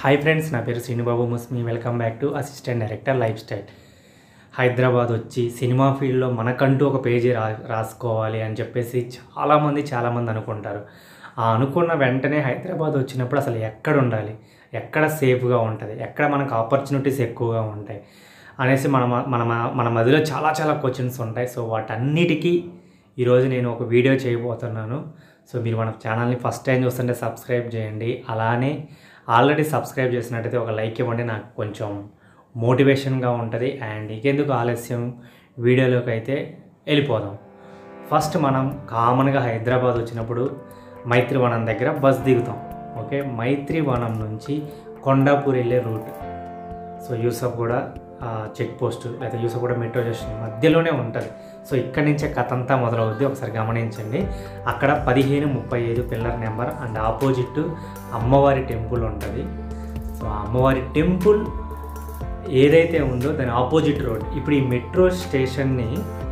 Hi friends, నా పేరు Srinubabu Musmi. Welcome back to assistant director lifestyle. Hyderabad వచ్చి సినిమా ఫీల్డ్లో మనకంటూ ఒక పేజీ రాసుకోవాలి అని చెప్పేసి చాలామంది అనుకుంటారు. ఆ అనుకున్న వెంటనే హైదరాబాద్ వచ్చినప్పుడు అసలు ఎక్కడ ఉండాలి, ఎక్కడ సేఫ్గా ఉంటుంది, ఎక్కడ మనకు ఆపర్చునిటీస్ ఎక్కువగా ఉంటాయి అనేసి మన మధ్యలో చాలా క్వశ్చన్స్ ఉంటాయి. సో వాటన్నిటికీ ఈరోజు నేను ఒక వీడియో చేయబోతున్నాను. సో మీరు మన ఛానల్ని ఫస్ట్ టైం చూస్తుంటే సబ్స్క్రైబ్ చేయండి. అలానే ఆల్రెడీ సబ్స్క్రైబ్ చేసినట్టయితే ఒక లైక్ ఇవ్వండి, నాకు కొంచెం మోటివేషన్గా ఉంటుంది. అండ్ ఇంకెందుకు ఆలస్యం, వీడియోలోకి అయితే వెళ్ళిపోదాం. ఫస్ట్ మనం కామన్గా హైదరాబాద్ వచ్చినప్పుడు మైత్రివనం దగ్గర బస్ దిగుతాం. ఓకే, మైత్రివనం నుంచి కొండాపూర్ వెళ్ళే route. So Yousufguda check post లేదా యూసఫ్గూడ మెట్రో స్టేషన్ మధ్యలోనే ఉంటుంది. సో ఇక్కడి నుంచే కథ అంతా మొదలవుద్ది. ఒకసారి గమనించండి. అక్కడ 1535 పిల్లర్ నెంబర్ అండ్ ఆపోజిట్ అమ్మవారి టెంపుల్ ఉంటుంది. సో ఆ అమ్మవారి టెంపుల్ ఏదైతే ఉందో దాని ఆపోజిట్ రోడ్. ఇప్పుడు ఈ మెట్రో స్టేషన్ని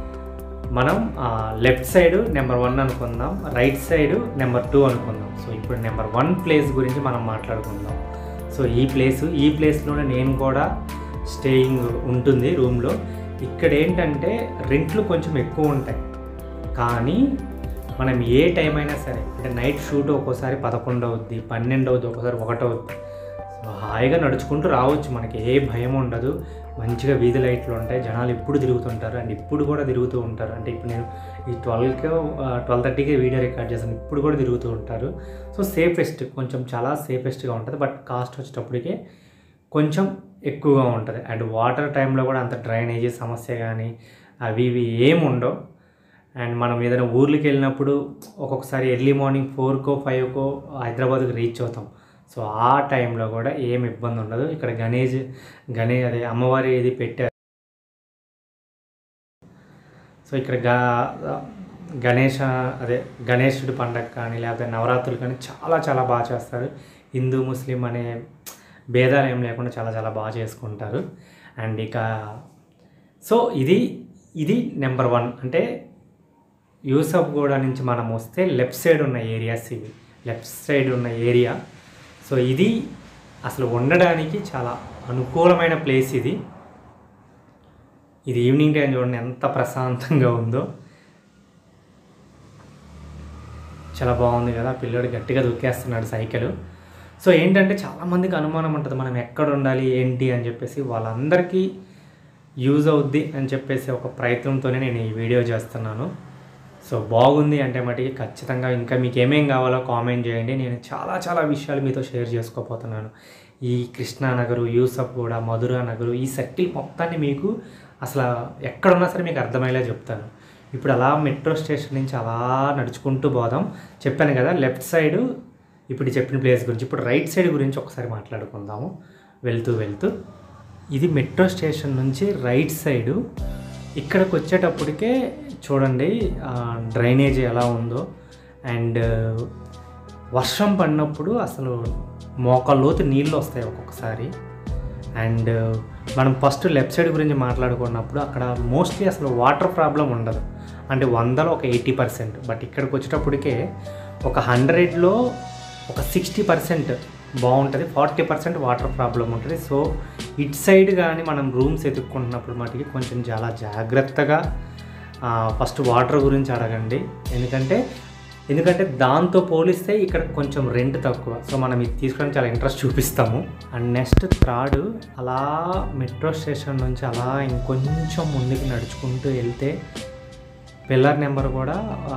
మనం లెఫ్ట్ సైడ్ నెంబర్ 1 అనుకుందాం, రైట్ సైడ్ నెంబర్ 2 అనుకుందాం. సో ఇప్పుడు నెంబర్ 1 ప్లేస్ గురించి మనం మాట్లాడుకుందాం. సో ఈ ప్లేస్లోనే నేను కూడా స్టేయింగ్ ఉంటుంది రూమ్లో. ఇక్కడ ఏంటంటే రెంట్లు కొంచెం ఎక్కువ ఉంటాయి, కానీ మనం ఏ టైం అయినా సరే, అంటే నైట్ షూట్ ఒక్కోసారి 11 అవుద్ది, 12 అవుద్ది, ఒక్కోసారి 1 అవుద్ది. సో హాయిగా నడుచుకుంటూ రావచ్చు, మనకి ఏ భయం ఉండదు. మంచిగా వీధి లైట్లు ఉంటాయి, జనాలు ఎప్పుడు తిరుగుతుంటారు అండ్ ఇప్పుడు కూడా తిరుగుతూ ఉంటారు. అంటే ఇప్పుడు నేను ఈ 12:30కి వీడియో రికార్డ్ చేస్తాను, ఇప్పుడు కూడా తిరుగుతూ ఉంటారు. సో సేఫెస్ట్, కొంచెం చాలా సేఫెస్ట్గా ఉంటుంది. బట్ కాస్ట్ వచ్చేటప్పటికే కొంచెం ఎక్కువగా ఉంటుంది. అండ్ వాటర్ టైంలో కూడా అంత డ్రైనేజీ సమస్య కానీ అవి ఏమి ఉండవు. అండ్ మనం ఏదైనా ఊర్లకి వెళ్ళినప్పుడు ఒక్కొక్కసారి ఎర్లీ మార్నింగ్ 4కో 5కో హైదరాబాద్కి రీచ్ అవుతాం. సో ఆ టైంలో కూడా ఏమి ఇబ్బంది ఉండదు. ఇక్కడ అదే అమ్మవారి ఇది పెట్టారు. సో ఇక్కడ గణేశుడి పండగ కానీ లేకపోతే నవరాత్రులు కానీ చాలా బాగా చేస్తారు. హిందూ ముస్లిం అనే భేదాలు ఏం లేకుండా చాలా బాగా చేసుకుంటారు. అండ్ ఇక సో ఇది నెంబర్ 1. అంటే యూసఫ్గూడ నుంచి మనం వస్తే లెఫ్ట్ సైడ్ ఉన్న ఏరియాస్ ఇవి, లెఫ్ట్ సైడ్ ఉన్న ఏరియా. సో ఇది అసలు ఉండడానికి చాలా అనుకూలమైన ప్లేస్. ఇది ఈవినింగ్ టైం చూడండి ఎంత ప్రశాంతంగా ఉందో, చాలా బాగుంది కదా. పిల్లోడు గట్టిగా దొక్కేస్తున్నాడు సైకిల్. సో ఏంటంటే చాలామందికి అనుమానం ఉంటుంది మనం ఎక్కడ ఉండాలి ఏంటి అని చెప్పేసి. వాళ్ళందరికీ యూజ్ అవుద్ది అని చెప్పేసి ఒక ప్రయత్నంతోనే నేను ఈ వీడియో చేస్తున్నాను. సో బాగుంది అంటే మటుకి ఖచ్చితంగా ఇంకా మీకు ఏమేం కావాలో కామెంట్ చేయండి. నేను చాలా విషయాలు మీతో షేర్ చేసుకోబోతున్నాను. ఈ కృష్ణానగరు, యూసఫ్గూడ, మధురా నగరు, ఈ సర్కిల్ మొత్తాన్ని మీకు అసలు ఎక్కడున్నా సరే మీకు అర్థమయ్యేలా చెప్తాను. ఇప్పుడు అలా మెట్రో స్టేషన్ నుంచి అలా నడుచుకుంటూ పోదాం. చెప్పాను కదా లెఫ్ట్ సైడు ఇప్పుడు చెప్పిన ప్లేస్ గురించి. ఇప్పుడు రైట్ సైడ్ గురించి ఒకసారి మాట్లాడుకుందాము. వెళ్తూ ఇది మెట్రో స్టేషన్ నుంచి రైట్ సైడు. ఇక్కడికి వచ్చేటప్పటికే చూడండి డ్రైనేజ్ ఎలా ఉందో. అండ్ వర్షం పడినప్పుడు అసలు మోకాళ్ళలోతు నీళ్ళు వస్తాయి ఒక్కొక్కసారి. అండ్ మనం ఫస్ట్ లెఫ్ట్ సైడ్ గురించి మాట్లాడుకున్నప్పుడు అక్కడ మోస్ట్లీ అసలు వాటర్ ప్రాబ్లం ఉండదు. అంటే 100లో ఒక 80%. బట్ ఇక్కడికి వచ్చేటప్పటికే ఒక 100లో ఒక 60% బాగుంటుంది, 40% వాటర్ ప్రాబ్లం ఉంటుంది. సో ఇటు సైడ్ కానీ మనం రూమ్స్ ఎత్తుక్కుంటున్నప్పుడు మటుకి కొంచెం చాలా జాగ్రత్తగా ఫస్ట్ వాటర్ గురించి అడగండి. ఎందుకంటే దాంతో పోలిస్తే ఇక్కడ కొంచెం రెంట్ తక్కువ. సో మనం ఇది తీసుకోవడానికి చాలా ఇంట్రెస్ట్ చూపిస్తాము. అండ్ నెక్స్ట్ థర్డ్, అలా మెట్రో స్టేషన్ నుంచి అలా ఇంకొంచెం ముందుకు నడుచుకుంటూ వెళ్తే పిల్లర్ నెంబర్ కూడా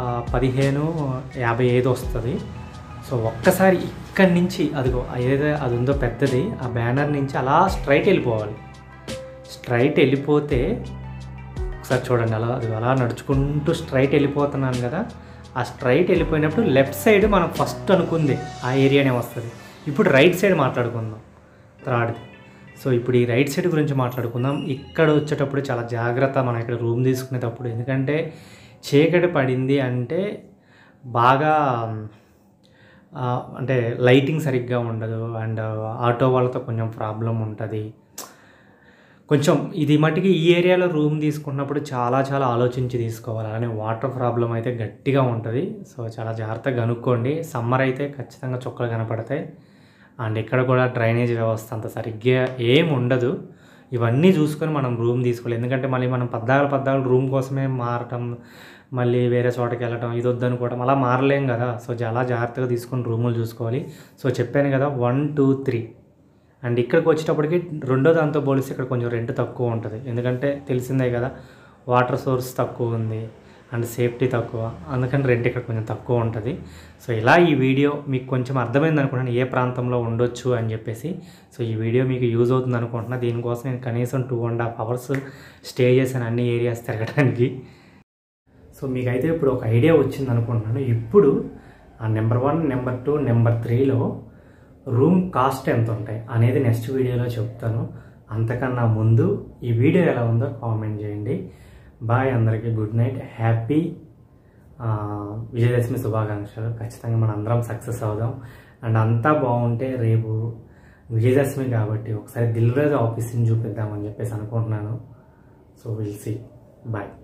1555 వస్తుంది. సో ఒక్కసారి ఇక్కడి నుంచి అదిగో ఏదైతే అది ఉందో పెద్దది, ఆ బ్యానర్ నుంచి అలా స్ట్రైట్ వెళ్ళిపోవాలి. స్ట్రైట్ వెళ్ళిపోతే ఒకసారి చూడండి, అలా నడుచుకుంటూ స్ట్రైట్ వెళ్ళిపోతున్నాను కదా. ఆ స్ట్రైట్ వెళ్ళిపోయినప్పుడు లెఫ్ట్ సైడ్ మనం ఫస్ట్ అనుకుంది ఆ ఏరియానే వస్తుంది. ఇప్పుడు రైట్ సైడ్ మాట్లాడుకుందాం థర్డ్. సో ఇప్పుడు ఈ రైట్ సైడ్ గురించి మాట్లాడుకుందాం. ఇక్కడ వచ్చేటప్పుడు చాలా జాగ్రత్త మనం ఇక్కడ రూమ్ తీసుకునేటప్పుడు. ఎందుకంటే చీకటి పడింది అంటే బాగా అంటే లైటింగ్ సరిగ్గా ఉండదు. అండ్ ఆటో వాళ్ళతో కొంచెం ప్రాబ్లం ఉంటుంది. కొంచెం ఇది మటుకి ఈ ఏరియాలో రూమ్ తీసుకున్నప్పుడు చాలా ఆలోచించి తీసుకోవాలి. అలానే వాటర్ ప్రాబ్లం అయితే గట్టిగా ఉంటుంది. సో చాలా జాగ్రత్తగా కనుక్కోండి. సమ్మర్ అయితే ఖచ్చితంగా చొక్కలు కనపడతాయి. అండ్ ఇక్కడ కూడా డ్రైనేజ్ వ్యవస్థ అంత సరిగ్గా ఏం ఉండదు. ఇవన్నీ చూసుకొని మనం రూమ్ తీసుకోవాలి. ఎందుకంటే మళ్ళీ మనం పద్దాలు రూమ్ కోసమే మారటం, మళ్ళీ వేరే చోటకి వెళ్ళటం, ఇది వద్దనుకోవడం అలా మారలేం కదా. సో చాలా జాగ్రత్తగా తీసుకొని రూములు చూసుకోవాలి. సో చెప్పాను కదా 1, 2, 3. అండ్ ఇక్కడికి వచ్చేటప్పటికి రెండో దాంతో పోలిస్తే ఇక్కడ కొంచెం రెంట్ తక్కువ ఉంటుంది. ఎందుకంటే తెలిసిందే కదా, వాటర్ సోర్స్ తక్కువ ఉంది అండ్ సేఫ్టీ తక్కువ, అందుకని రెంట్ ఇక్కడ కొంచెం తక్కువ ఉంటుంది. సో ఇలా ఈ వీడియో మీకు కొంచెం అర్థమైంది అనుకుంటున్నాను, ఏ ప్రాంతంలో ఉండొచ్చు అని చెప్పేసి. సో ఈ వీడియో మీకు యూజ్ అవుతుంది అనుకుంటున్నా. దీనికోసం నేను కనీసం 2.5 hours స్టే చేశాను అన్ని ఏరియాస్ తిరగడానికి. సో మీకైతే ఇప్పుడు ఒక ఐడియా వచ్చింది అనుకుంటున్నాను. ఇప్పుడు ఆ నెంబర్ 1, నెంబర్ 2, నెంబర్ 3లో రూమ్ కాస్ట్ ఎంత ఉంటాయి అనేది నెక్స్ట్ వీడియోలో చెప్తాను. అంతకన్నా ముందు ఈ వీడియో ఎలా ఉందో కామెంట్ చేయండి. బాయ్, అందరికీ గుడ్ నైట్, హ్యాపీ విజయదశమి శుభాకాంక్షలు. ఖచ్చితంగా మన అందరం సక్సెస్ అవుదాం. అండ్ అంతా బాగుంటే రేపు విజయదశమి కాబట్టి ఒకసారి దిల్ రాజు ఆఫీస్ని చూపిద్దామని చెప్పేసి అనుకుంటున్నాను. So will see. బాయ్.